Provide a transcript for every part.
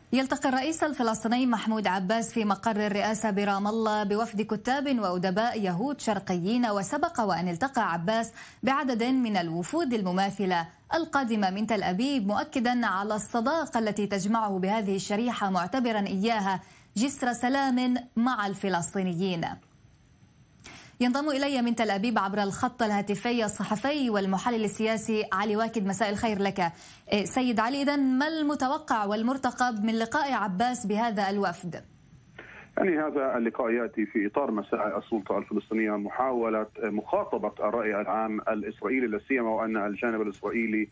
يلتقي الرئيس الفلسطيني محمود عباس في مقر الرئاسة برام الله بوفد كتاب وأدباء يهود شرقيين، وسبق وأن التقى عباس بعدد من الوفود المماثلة القادمة من تل أبيب، مؤكدا على الصداقة التي تجمعه بهذه الشريحة، معتبرا إياها جسر سلام مع الفلسطينيين. ينضم إلي من تل أبيب عبر الخط الهاتفي الصحفي والمحلل السياسي علي واكد. مساء الخير لك سيد علي. إذن ما المتوقع والمرتقب من لقاء عباس بهذا الوفد؟ يعني هذا اللقاء يأتي في إطار مساعي السلطة الفلسطينية محاولة مخاطبة الرأي العام الإسرائيلي، لا سيما وأن الجانب الإسرائيلي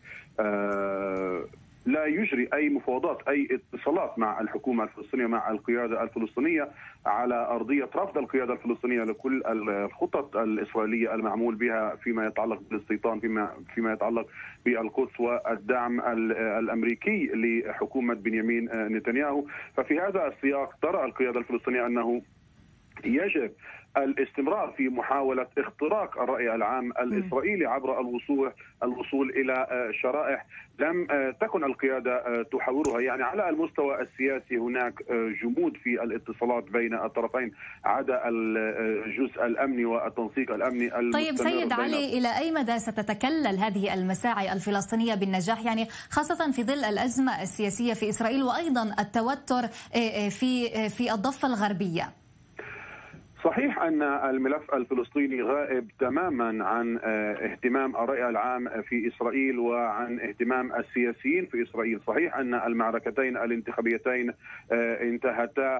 لا يجري أي مفاوضات أي اتصالات مع الحكومة الفلسطينية مع القيادة الفلسطينية على أرضية رفض القيادة الفلسطينية لكل الخطط الإسرائيلية المعمول بها فيما يتعلق بالاستيطان، فيما يتعلق بالقدس والدعم الأمريكي لحكومة بنيامين نتنياهو. ففي هذا السياق ترى القيادة الفلسطينية أنه يجب الاستمرار في محاولة اختراق الرأي العام الإسرائيلي عبر الوصول إلى شرائح لم تكن القيادة تحاورها. يعني على المستوى السياسي هناك جمود في الاتصالات بين الطرفين عدا الجزء الأمني والتنسيق الأمني طيب سيد علي، إلى أي مدى ستتكلل هذه المساعي الفلسطينية بالنجاح، يعني خاصة في ظل الأزمة السياسية في إسرائيل وأيضا التوتر في الضفة الغربية؟ صحيح أن الملف الفلسطيني غائب تماما عن اهتمام الرأي العام في إسرائيل وعن اهتمام السياسيين في إسرائيل. صحيح أن المعركتين الانتخابيتين انتهتا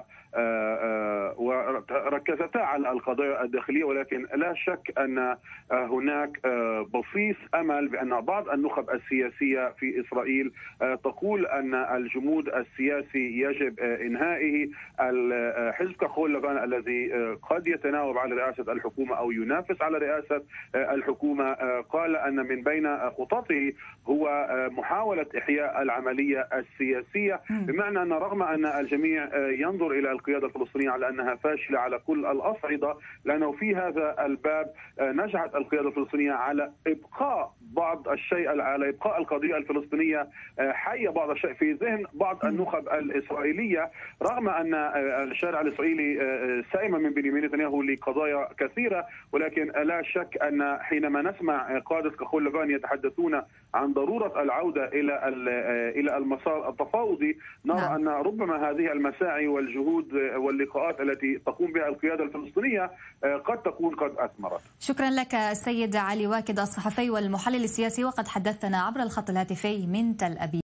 وركزتا على القضايا الداخلية، ولكن لا شك أن هناك بصيص أمل بأن بعض النخب السياسية في إسرائيل تقول أن الجمود السياسي يجب إنهائه. حزب كحول لبنان الذي قد يتناوب على رئاسة الحكومة أو ينافس على رئاسة الحكومة قال أن من بين خططه هو محاولة إحياء العملية السياسية، بمعنى أن رغم أن الجميع ينظر إلى القيادة الفلسطينية على أنها فاشلة على كل الأصعدة، لأنه في هذا الباب نجحت القيادة الفلسطينية على إبقاء بعض الشيء، على إبقاء القضية الفلسطينية حية بعض الشيء في ذهن بعض النخب الإسرائيلية، رغم أن الشارع الإسرائيلي سائم من بنيامين نتنياهو لقضايا كثيرة. ولكن لا شك أن حينما نسمع قادة كحول لبنان يتحدثون عن ضرورة العودة إلى المسار التفاوضي، نرى أن ربما هذه المساعي والجهود واللقاءات التي تقوم بها القيادة الفلسطينية قد تكون قد أثمرت. شكرا لك السيد علي واكد الصحفي والمحلل السياسي، وقد حدثنا عبر الخط الهاتفي من تل أبيب.